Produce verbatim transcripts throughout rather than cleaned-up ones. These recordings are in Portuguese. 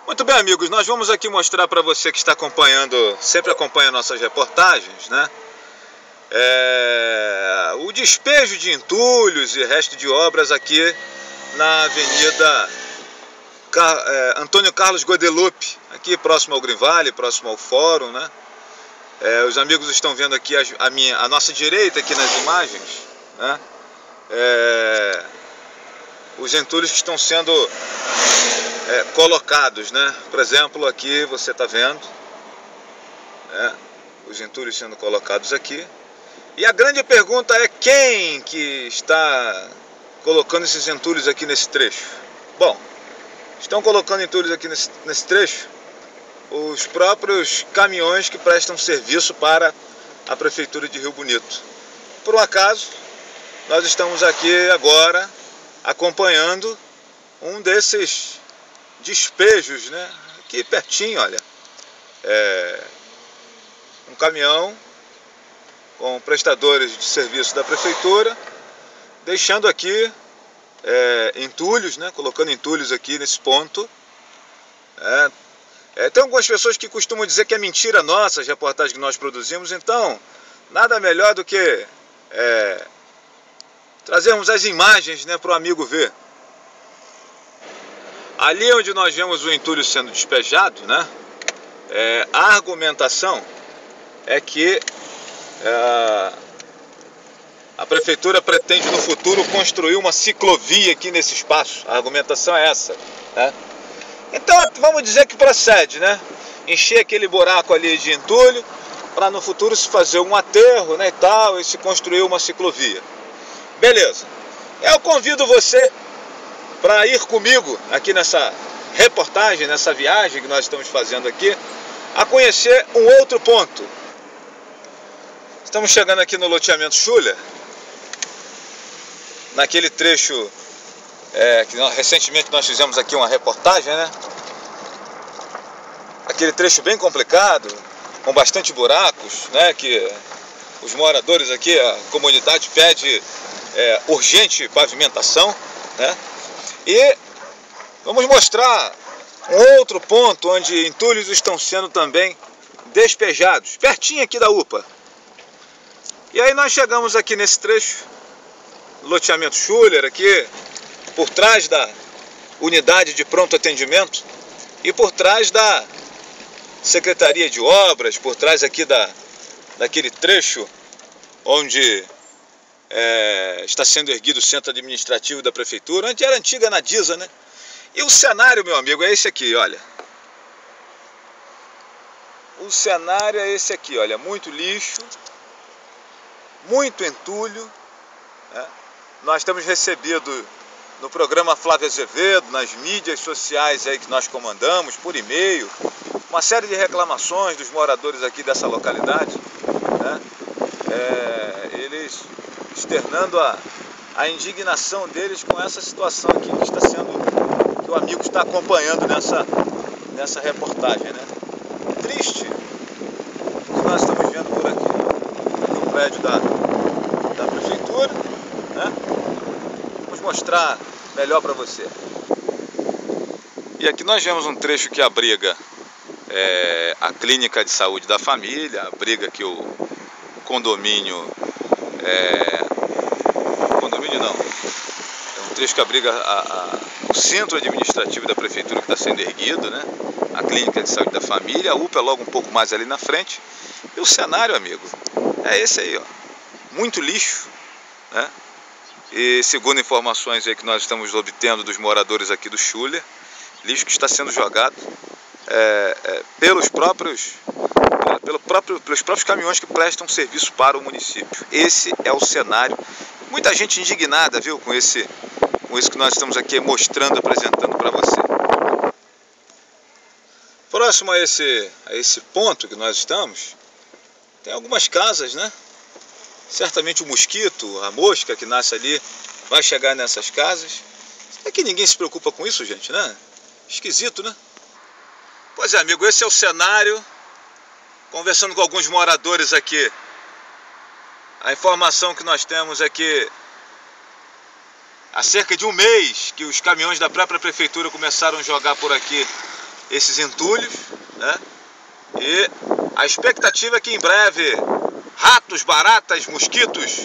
Muito bem, amigos, nós vamos aqui mostrar para você que está acompanhando, sempre acompanha nossas reportagens, né? É, o despejo de entulhos e resto de obras aqui na Avenida Car é, Antônio Carlos Guadeloupe, aqui próximo ao Green Valley, próximo ao Fórum, né? É, os amigos estão vendo aqui a, a, minha, a nossa direita aqui nas imagens, né? É, os entulhos que estão sendo é, colocados, né? Por exemplo, aqui você está vendo, né? Os entulhos sendo colocados aqui. E a grande pergunta é quem que está colocando esses entulhos aqui nesse trecho? Bom, estão colocando entulhos aqui nesse, nesse trecho os próprios caminhões que prestam serviço para a Prefeitura de Rio Bonito. Por um acaso, nós estamos aqui agora acompanhando um desses despejos, né? Aqui pertinho, olha, é um caminhão com prestadores de serviço da Prefeitura, deixando aqui é, entulhos, né? Colocando entulhos aqui nesse ponto. É, é, tem algumas pessoas que costumam dizer que é mentira nossa as reportagens que nós produzimos, então nada melhor do que é, trazermos as imagens, né, para o amigo ver. Ali onde nós vemos o entulho sendo despejado, né, é, a argumentação é que é, a Prefeitura pretende no futuro construir uma ciclovia aqui nesse espaço. A argumentação é essa, né? Então vamos dizer que procede, né? Encher aquele buraco ali de entulho para no futuro se fazer um aterro, né, e tal, e se construir uma ciclovia. Beleza. Eu convido você para ir comigo aqui nessa reportagem, nessa viagem que nós estamos fazendo aqui, a conhecer um outro ponto. Estamos chegando aqui no loteamento Schuller, naquele trecho é, que nós, recentemente nós fizemos aqui uma reportagem, né? Aquele trecho bem complicado, com bastante buracos, né? Que os moradores aqui, a comunidade pede é, urgente pavimentação, né? E vamos mostrar um outro ponto onde entulhos estão sendo também despejados, pertinho aqui da U P A. E aí nós chegamos aqui nesse trecho, loteamento Schuller, aqui por trás da unidade de pronto atendimento e por trás da Secretaria de Obras, por trás aqui da, daquele trecho onde é, está sendo erguido o centro administrativo da Prefeitura, onde era a antiga Nadisa, né? E o cenário, meu amigo, é esse aqui, olha. O cenário é esse aqui, olha, muito lixo, muito entulho, né? Nós temos recebido no programa Flávio Azevedo, nas mídias sociais aí que nós comandamos, por e-mail, uma série de reclamações dos moradores aqui dessa localidade, né? É, eles externando a, a indignação deles com essa situação aqui que está sendo, que o amigo está acompanhando nessa, nessa reportagem, né? Triste o que nós estamos vendo por aqui no prédio da, da Prefeitura, né? Vamos mostrar melhor para você. E aqui nós vemos um trecho que abriga é, a clínica de saúde da família, abriga aqui o, o condomínio, é, condomínio não, é um trecho que abriga a, a, o centro administrativo da Prefeitura que está sendo erguido, né? A clínica de saúde da família, a U P A é logo um pouco mais ali na frente. E o cenário, amigo, é esse aí, ó. Muito lixo, né? E segundo informações aí que nós estamos obtendo dos moradores aqui do Schuller, lixo que está sendo jogado é, é, pelos, próprios, é, pelo próprio, pelos próprios caminhões que prestam serviço para o município. Esse é o cenário. Muita gente indignada, viu, com, esse, com isso que nós estamos aqui mostrando, apresentando para você. Próximo a esse, a esse ponto que nós estamos, tem algumas casas, né? Certamente o mosquito, a mosca que nasce ali, vai chegar nessas casas. Será que ninguém se preocupa com isso, gente, né? Esquisito, né? Pois é, amigo, esse é o cenário. Conversando com alguns moradores aqui, a informação que nós temos é que há cerca de um mês que os caminhões da própria Prefeitura começaram a jogar por aqui esses entulhos, né? E a expectativa é que em breve ratos, baratas, mosquitos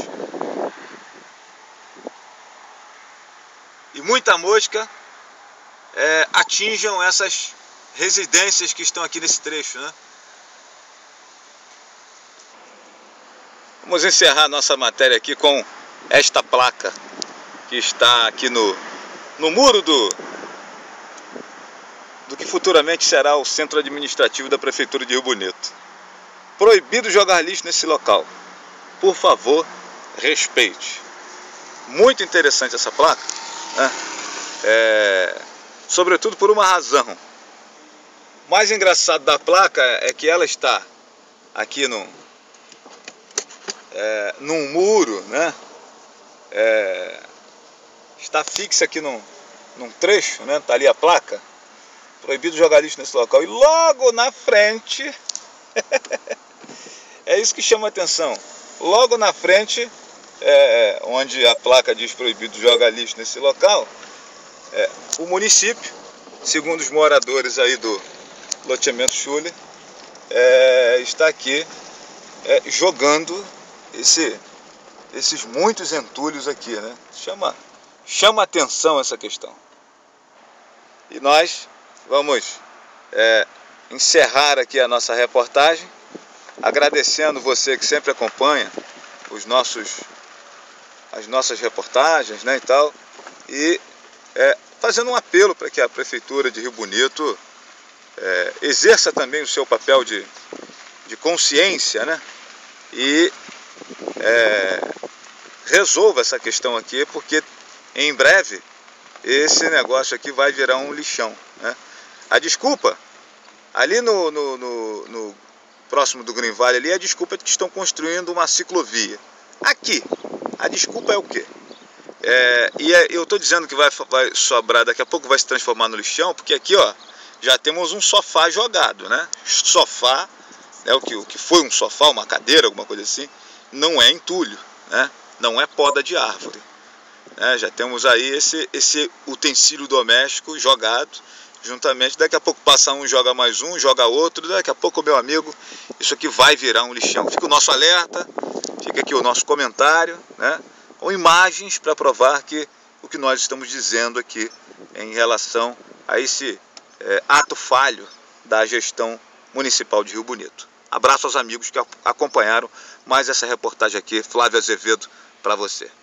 e muita mosca é, atinjam essas residências que estão aqui nesse trecho, né? Vamos encerrar nossa matéria aqui com esta placa que está aqui no, no muro do, do que futuramente será o centro administrativo da Prefeitura de Rio Bonito. Proibido jogar lixo nesse local. Por favor, respeite. Muito interessante essa placa, né? É, sobretudo por uma razão. O mais engraçado da placa é que ela está aqui no, é, num muro, né? É, está fixa aqui num, num trecho, né? Está ali a placa. Proibido jogar lixo nesse local. E logo na frente, é isso que chama a atenção. Logo na frente, é, onde a placa diz proibido jogar lixo nesse local, é, o município, segundo os moradores aí do loteamento Schuller, é, está aqui é, jogando esse, esses muitos entulhos aqui, né? Chama, chama atenção essa questão. E nós vamos é, encerrar aqui a nossa reportagem, agradecendo você que sempre acompanha os nossos, as nossas reportagens, né, e tal, e é, fazendo um apelo para que a Prefeitura de Rio Bonito é, exerça também o seu papel de, de consciência, né, e é, resolva essa questão aqui, porque em breve esse negócio aqui vai virar um lixão, né? A desculpa, ali no, no, no, no próximo do Green Valley, ali, a desculpa é que estão construindo uma ciclovia. Aqui, a desculpa é o quê? É, e é, eu estou dizendo que vai, vai sobrar, daqui a pouco vai se transformar no lixão, porque aqui, ó, já temos um sofá jogado, né? Sofá, né, o, que, o que foi um sofá, uma cadeira, alguma coisa assim, não é entulho, né? Não é poda de árvore. Né? Já temos aí esse, esse utensílio doméstico jogado, juntamente, daqui a pouco passa um, joga mais um, joga outro, daqui a pouco, meu amigo, isso aqui vai virar um lixão. Fica o nosso alerta, fica aqui o nosso comentário, né, com imagens para provar que o que nós estamos dizendo aqui em relação a esse é, ato falho da gestão municipal de Rio Bonito. Abraço aos amigos que acompanharam mais essa reportagem aqui, Flávio Azevedo, para você.